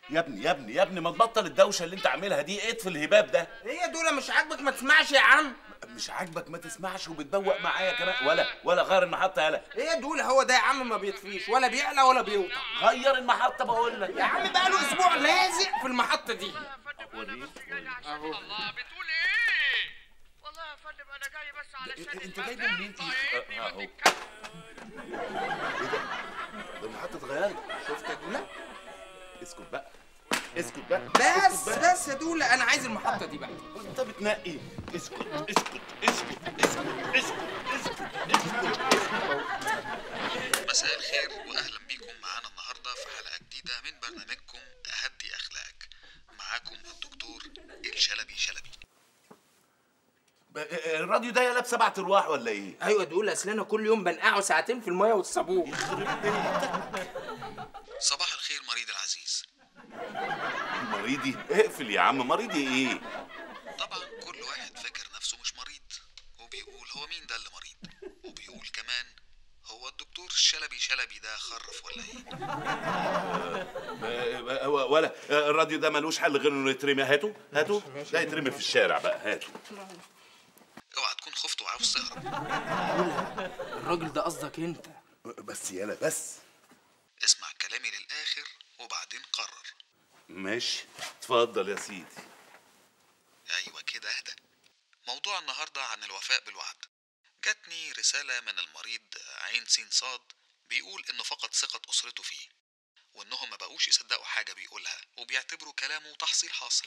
يا ابني يا ابني يا ابني، ما تبطل الدوشه اللي انت عاملها دي، اطفي الهباب ده. ايه يا دوله مش عاجبك ما تسمعش يا عم؟ مش عاجبك ما تسمعش وبتبوق معايا كمان، ولا غير المحطه يلا. ايه يا دوله هو ده يا عم ما بيطفيش ولا بيعلى ولا بيوطى. غير المحطه بقول لك يا عم بقى له اسبوع لازق في المحطه دي. اهو الله بتقول ايه؟ والله يا فندم انا جاي بس علشان انت جايبه منين اهو؟ ايه ده المحطه اتغيرت. شفت يا دوله؟ اسكت بقى اسكت بقى بس يا دوله انا عايز المحطه دي بقى. انت بتنقي. اسكت اسكت اسكت اسكت اسكت اسكت. مساء الخير واهلا بيكم معانا النهارده في حلقه جديده من برنامجكم اهدي اخلاقك. معاكم الدكتور الشلبي شلبي. الراديو ده يلا ب7 ارواح ولا ايه؟ ايوه يا دوله اصل انا كل يوم بنقعه ساعتين في الميه والصابون. صباح الخير مريض العزيز. مريضي؟ اقفل يا عم، مريضي ايه؟ طبعا كل واحد فاكر نفسه مش مريض وبيقول هو مين ده اللي مريض، وبيقول كمان هو الدكتور الشلبي شلبي ده خرف ولا ايه؟ ولا الراديو ده ملوش حل غير انه يترمي. هاتوا ده يترمي في الشارع بقى. هاتوا. اوعى تكون خفت وعاوز تهرب. الراجل ده قصدك انت؟ بس يلا بس. اسمع كلامي للاخر وبعدين قرر. ماشي اتفضل يا سيدي. ايوه كده اهدى. موضوع النهارده عن الوفاء بالوعد. جاتني رسالة من المريض عين سين صاد بيقول انه فقد ثقة اسرته فيه، وانهم ما بقوش يصدقوا حاجة بيقولها وبيعتبروا كلامه تحصيل حاصل.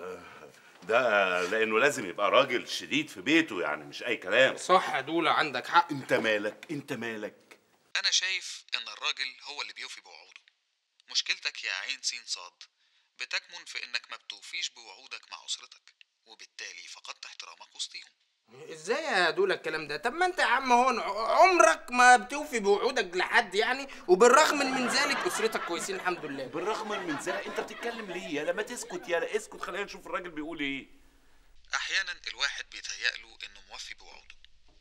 ده لانه لازم يبقى راجل شديد في بيته، يعني مش اي كلام. صح يا دوله عندك حق. انت مالك. انا شايف ان الراجل هو اللي بيوفي بوعوده. مشكلتك يا عين سين صاد بتكمن في انك ما بتوفيش بوعودك مع اسرتك، وبالتالي فقدت احترامك وسطيهم. ازاي يا دوله الكلام ده؟ طب ما انت يا عم هون عمرك ما بتوفي بوعودك لحد يعني، وبالرغم من ذلك اسرتك كويسين الحمد لله. بالرغم من ذلك انت بتتكلم ليه؟ يلا ما تسكت، يلا اسكت، خلينا نشوف الراجل بيقول ايه. احيانا الواحد بيتهيأله انه موفي بوعوده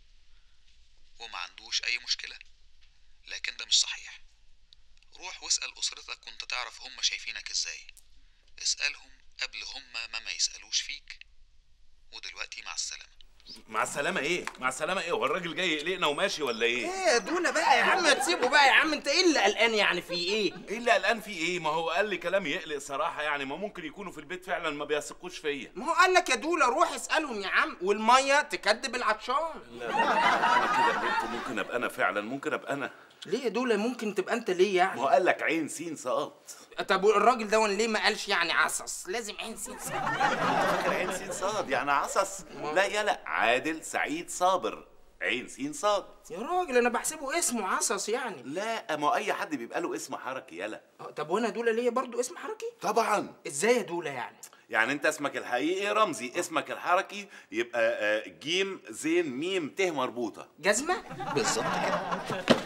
وما عندوش اي مشكلة، لكن ده مش صحيح. روح واسأل اسرتك كنت تعرف هم شايفينك ازاي. اسألهم قبل هم ما يسألوش فيك. ودلوقتي مع السلامة. مع السلامة ايه؟ مع السلامة ايه؟ هو الراجل جاي يقلقنا وماشي ولا ايه؟ ايه يا دوله بقى يا عم تسيبه بقى يا عم، انت ايه اللي قلقان يعني في ايه؟ ايه اللي قلقان فيه ايه؟ ما هو قال لي كلام يقلق صراحة، يعني ما ممكن يكونوا في البيت فعلا ما بيثقوش فيا. ما هو قال لك يا دوله روح اسالهم يا عم، والميه تكدب العطشان. لا انا كده قلت ممكن ابقى انا فعلا، ممكن ابقى انا. ليه يا دوله ممكن تبقى انت ليه يعني؟ ما هو قال لك عين سين صاد. طب الراجل ده ليه ما قالش يعني عصص؟ لازم عين سين صاد. فاكر عين سين صاد يعني عصص؟ لا يلا، عادل سعيد صابر عين سين صاد. يا راجل انا بحسبه اسمه عصص يعني. لا ما هو اي حد بيبقى له اسم حركي يلا. طب وانا دوله ليه برضو اسم حركي؟ طبعا. ازاي يا دوله يعني؟ يعني انت اسمك الحقيقي رمزي، اسمك الحركي يبقى جيم زين ميم ت مربوطه. جزمه؟ بالظبط كده.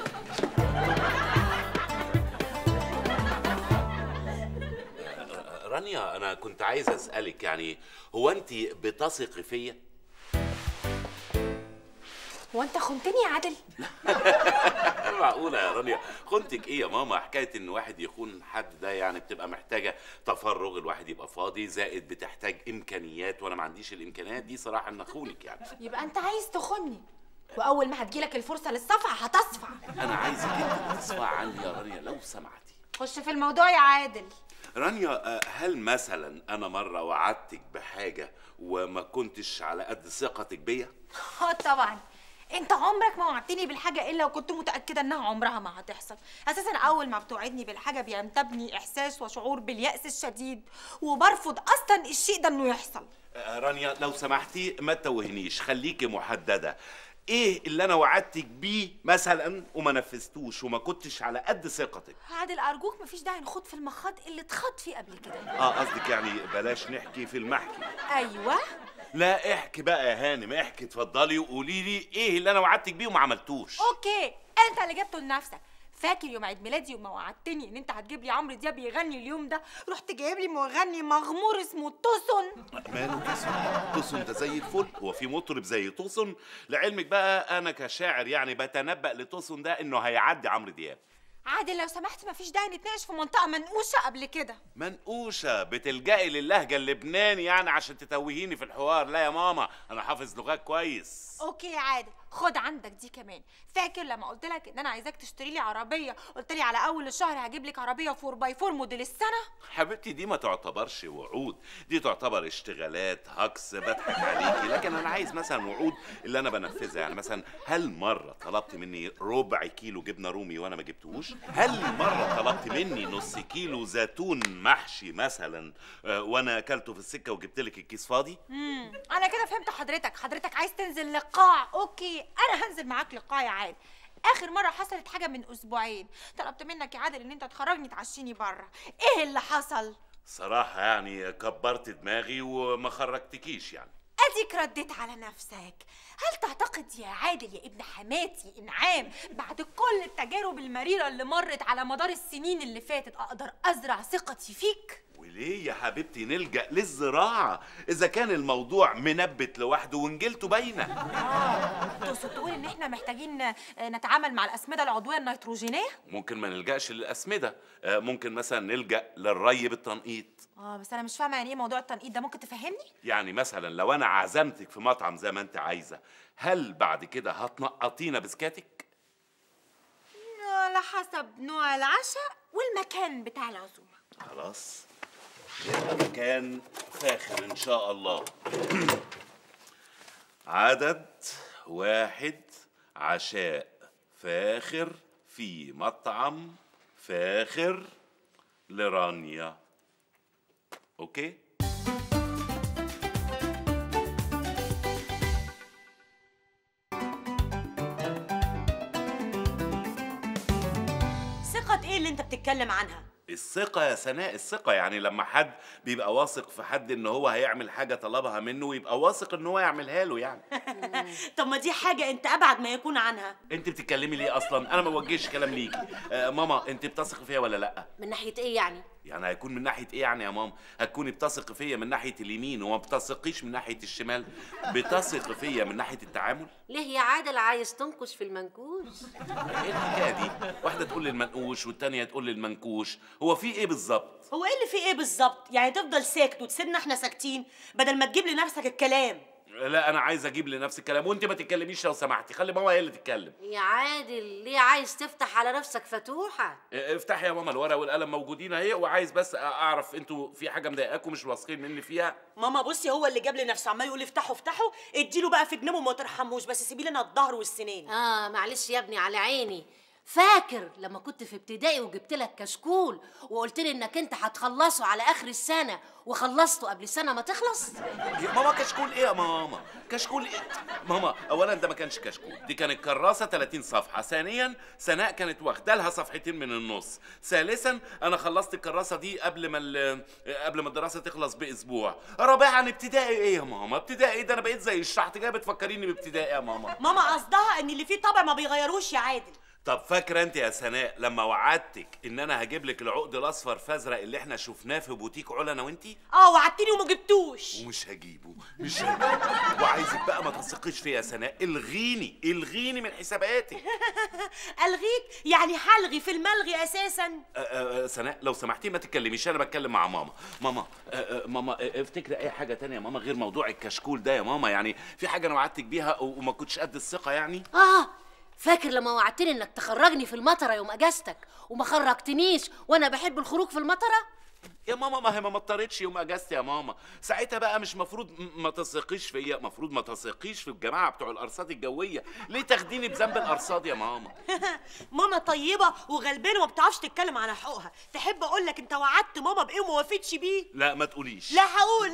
رانيا انا كنت عايز اسالك، يعني هو انت بتثقي فيا؟ هو انت خنتني يا عادل؟ معقوله يا رانيا؟ خنتك ايه يا ماما؟ حكايه ان واحد يخون حد ده يعني بتبقى محتاجه تفرغ، الواحد يبقى فاضي، زائد بتحتاج امكانيات، وانا ما عنديش الامكانيات دي صراحه ان اخونك يعني. يبقى انت عايز تخني، واول ما هتجيلك الفرصه للصفع هتصفع. انا عايزك انت تصفع عني يا رانيا لو سمحتي. خش في الموضوع يا عادل. رانيا هل مثلا انا مره وعدتك بحاجه وما كنتش على قد ثقتك بيا؟ طبعا انت عمرك ما وعدتني بالحاجه الا وكنت متاكده انها عمرها ما هتحصل. اساسا اول ما بتوعدني بالحاجه بينتابني احساس وشعور بالياس الشديد، وبرفض اصلا الشيء ده انه يحصل. رانيا لو سمحتي ما تتوهنيش، خليكي محدده. ايه اللي انا وعدتك بيه مثلا وما نفذتوش وما كنتش على قد ثقتك؟ عادل ارجوك مفيش داعي نخوض في المخاض اللي اتخاض فيه قبل كده. قصدك يعني بلاش نحكي في المحكي. ايوه. لا احكي بقى يا هانم، احكي اتفضلي وقولي لي ايه اللي انا وعدتك بيه وما عملتوش. اوكي انت اللي جبته لنفسك. فاكر يوم عيد ميلادي وما وعدتني ان انت هتجيب لي عمرو دياب يغني اليوم ده؟ رحت جايب لي مغني مغمور اسمه توسن. ماله توسن؟ توسن ده زي الفل، هو في مطرب زي توسن؟ لعلمك بقى انا كشاعر يعني بتنبأ لتوسن ده انه هيعدي عمرو دياب. عادل لو سمحت مفيش داعي نتناقش في منطقه منقوشه قبل كده. منقوشه؟ بتلجئي للهجه اللبناني يعني عشان تتوهيني في الحوار؟ لا يا ماما، انا حافظ لغات كويس. اوكي يا عادل، خد عندك دي كمان. فاكر لما قلت لك ان انا عايزاك تشتري لي عربيه، قلت لي على اول الشهر هجيب لك عربيه 4x4 موديل السنه؟ حبيبتي دي ما تعتبرش وعود، دي تعتبر اشتغالات هكس بضحك عليكي، لكن انا عايز مثلا وعود اللي انا بنفذها. يعني مثلا هل مره طلبت مني ربع كيلو جبنه رومي وانا ما جبتوش؟ هل مره طلبت مني نص كيلو زيتون محشي مثلا وانا اكلته في السكه وجبت لك الكيس فاضي؟ انا كده فهمت حضرتك عايز تنزل لقاع. اوكي انا هنزل معاك لقاع يا عادل. اخر مره حصلت حاجه من اسبوعين، طلبت منك يا عادل ان انت تخرجني تعشيني بره. ايه اللي حصل؟ صراحه يعني كبرت دماغي وما خرجتكيش يعني. اديك رديت على نفسك. هل تعتقد يا عادل يا ابن حماتي انعام بعد كل التجارب المريره اللي مرت على مدار السنين اللي فاتت اقدر ازرع ثقتي فيك؟ وليه يا حبيبتي نلجأ للزراعة إذا كان الموضوع منبت لوحده ونجيلته باينة؟ تقصد تقول إن إحنا محتاجين نتعامل مع الأسمدة العضوية النيتروجينية؟ ممكن ما نلجأش للأسمدة، ممكن مثلا نلجأ للري بالتنقيط. بس أنا مش فاهمة يعني إيه موضوع التنقيط ده، ممكن تفهمني؟ يعني مثلا لو أنا عزمتك في مطعم زي ما أنت عايزة، هل بعد كده هتنقطينا بسكاتك؟ على حسب نوع العشاء والمكان بتاع العزومة. خلاص، يبقى مكان فاخر إن شاء الله. عدد 1، عشاء فاخر في مطعم فاخر لرانيا. أوكي؟ ثقة ايه اللي انت بتتكلم عنها؟ الثقة يا سناء، الثقة يعني لما حد بيبقى واثق في حد ان هو هيعمل حاجة طلبها منه ويبقى واثق ان هو يعملها له يعني. طب ما دي حاجة انت ابعد ما يكون عنها. انت بتتكلمي ليه اصلا؟ انا ما بوجهش كلام ليكي. ماما انت بتثقي فيا ولا لا؟ من ناحية ايه يعني؟ يعني هيكون من ناحية ايه يعني يا ماما؟ هتكوني بتثقي فيا من ناحية اليمين وما بتثقيش من ناحية الشمال؟ بتثقي فيا من ناحية التعامل؟ ليه يا عادل عايز تنكش في المنكوش؟ ايه الحكاية دي؟ واحدة تقول للمنقوش والتانية تقول للمنكوش، هو في ايه بالظبط؟ هو ايه اللي فيه ايه بالظبط؟ يعني تفضل ساكت وتسيبنا احنا ساكتين بدل ما تجيب لنفسك الكلام. لا انا عايز اجيب لنفسي الكلام، وانت ما تتكلميش لو سمحتي، خلي ماما هي اللي تتكلم. يا عادل ليه عايز تفتح على نفسك فتوحة؟ افتحي يا ماما، الورقه والقلم موجودين اهي، وعايز بس اعرف انتوا في حاجه مضايقاكم مش واثقين مني فيها؟ ماما بصي، هو اللي جاب لنفسه عمال يقول افتحوا افتحوا، اديله بقى في جنبه وما ترحموش، بس سيبي لنا الظهر والسنين. معلش يا ابني على عيني. فاكر لما كنت في ابتدائي وجبت لك كشكول وقلت لي انك انت هتخلصه على اخر السنه وخلصته قبل السنه ما تخلص؟ يا ماما كشكول ايه يا ماما؟ كشكول ايه؟ ماما اولا ده ما كانش كشكول، دي كانت كراسه 30 صفحه. ثانيا سناء كانت واخده لها صفحتين من النص. ثالثا انا خلصت الكراسه دي قبل ما الدراسه تخلص باسبوع. رابعا ابتدائي ايه يا ماما؟ ابتدائي ده انا بقيت زي الشحط، جايه بتفكريني بابتدائي يا ماما. ماما قصدها ان اللي فيه طبع ما بيغيروش يا عادل. طب فاكره انت يا سناء لما وعدتك ان انا هجيب لك العقد الاصفر فازرق اللي احنا شفناه في بوتيك علا انا وانتي؟ وعدتني وما جبتوش. ومش هجيبه، مش هجيبه. وعايزك بقى ما تثقيش فيا يا سناء، الغيني من حساباتك. الغيك؟ يعني هلغي في الملغي اساسا. سناء لو سمحتي ما تتكلميش، انا بتكلم مع ماما. ماما افتكري اي حاجه تانية يا ماما غير موضوع الكشكول ده يا ماما. يعني في حاجه انا وعدتك بيها وما كنتش قد الثقه يعني؟ فاكر لما وعدتني انك تخرجني في المطره يوم اجازتك وما خرجتنيش وانا بحب الخروج في المطره؟ يا ماما ما هي ما مطرتش يوم اجازتي يا ماما. ساعتها بقى مش مفروض ما تثقيش فيا، مفروض ما تثقيش في الجماعه بتوع الارصاد الجويه. ليه تاخديني بذنب الارصاد يا ماما؟ ماما طيبه وغلبانه وما بتعرفش تتكلم على حقوقها. تحب اقول لك انت وعدت ماما بايه وما وافقتش بيه؟ لا ما تقوليش. لا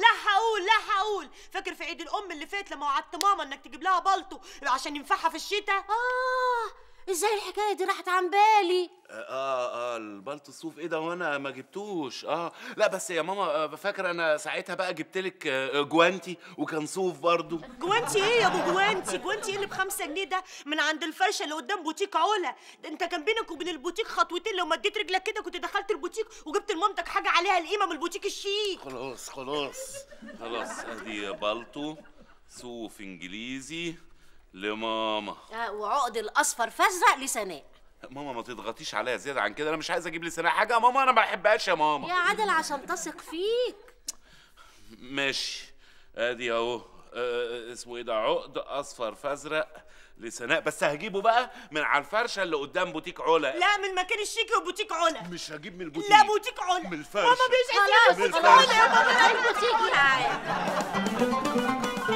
هقول. فاكر في عيد الام اللي فات لما وعدت ماما انك تجيب لها بالطو عشان ينفعها في الشتاء؟ ازاي الحكايه دي راحت عن بالي؟ البلط الصوف ايه ده وانا ما جبتوش؟ لا بس يا ماما فاكره انا ساعتها بقى جبت لك جوانتي وكان صوف برضو. جوانتي ايه يا ابو جوانتي؟ جوانتي ايه اللي ب5 جنيه ده من عند الفرشه اللي قدام بوتيك علا؟ ده انت كان بينك وبين البوتيك خطوتين، لو مديت رجلك كده كنت دخلت البوتيك وجبت لمامتك حاجه عليها القيمه من البوتيك الشيك. خلاص ادي بلطو صوف انجليزي لماما. وعقد الاصفر فازرق لسناء. ماما ما تضغطيش عليا زياده عن كده، انا مش عايز اجيب لي سنة حاجه يا ماما، انا ما بحبهاش يا ماما. يا عادل عشان تثق فيك. ماشي، ادي اهو اسمه ايه ده، عقد اصفر فازرق لسناء، بس هجيبه بقى من على الفرشه اللي قدام بوتيك علا. لا، من مكان الشيكي وبوتيك علا. مش هجيب من البوتيك. لا، بوتيك علا. من الفرشه. ماما مش عايزين بوتيك علا يا ماما. البوتيك يا عادل.